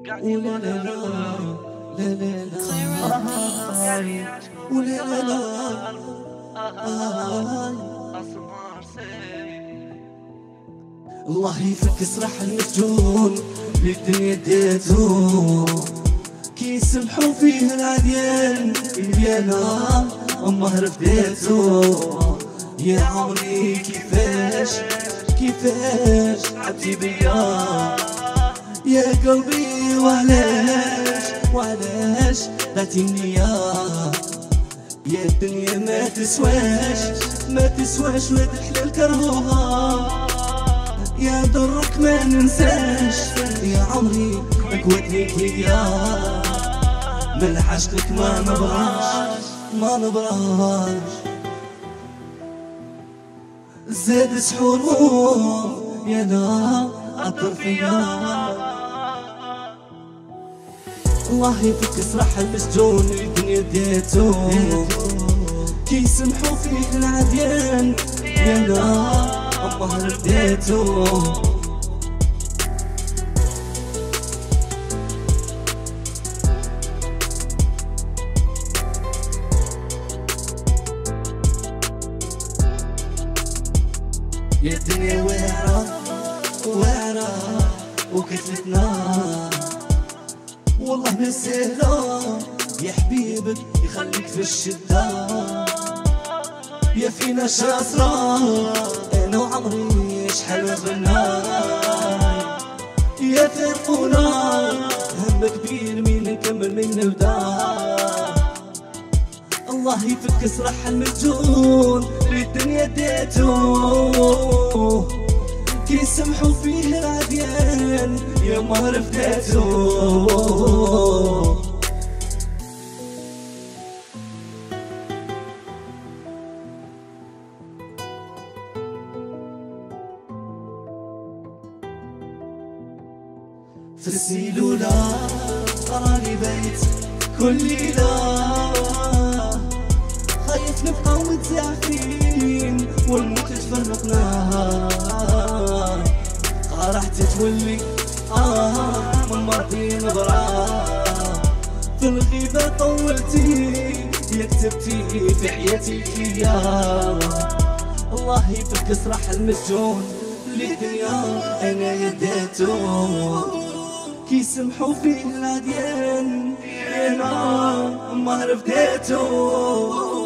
ولا لا لا لا لا لا ولا لا لا الله يفك سراح المسجون للدنيا ديتو كي يسمحوا فيه العديان ديالها أمه رفديتو يا عمري كيفاش عبتي بيا يا قلبي وعلاش بعتيني يا الدنيا ما تسواش ولاد الحلال كرهوها يا درك ما ننساش يا عمري قوتني يا من عشقك ما نبراش زاد سحورهم يا لا عطر فيا الله يفك سراح المسجون الدنيا ديتو كي يسمحوا فيه العديان يا لا أمه رديتو يا الدنيا واعرة وكتلتنا والله ما سهلة يا حبيبك يخليك في الشدة يا فينا شاطرة أنا وعمري شحال غنى يا فرقونا هم كبير مين نكمل من نبدا الله يفك سراح المسجون للدنيا ديتو كي يسمحوا فيه العديان يا ما رفديتو في السيلولة راني بيت كل ليلة خايف نبقى متزعفين والموت تفرقنا راح تتولي من مرضي نظرة في الغيبة طولتي يا كتبتي في حياتي يا الله يفك سراح المسجون للدنيا انا يديتو كي يسمحوا فيه العديان انا ما رفديتو